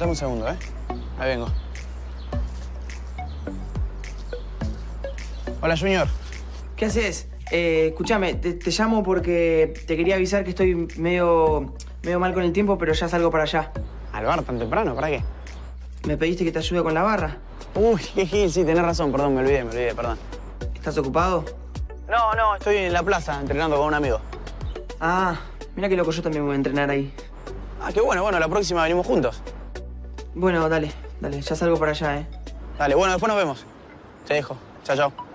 Dame un segundo, ¿eh? Ahí vengo. Hola, Junior. ¿Qué haces? Escúchame, te llamo porque te quería avisar que estoy medio mal con el tiempo, pero ya salgo para allá. ¿Al bar tan temprano? ¿Para qué? ¿Me pediste que te ayude con la barra? Uy, qué gil, sí, tenés razón. Perdón, me olvidé, perdón. ¿Estás ocupado? No, estoy en la plaza entrenando con un amigo. Ah, mira qué loco, yo también voy a entrenar ahí. Ah, qué bueno, la próxima venimos juntos. Bueno, dale, ya salgo para allá, Dale, bueno, después nos vemos. Te dejo. Chao, chao.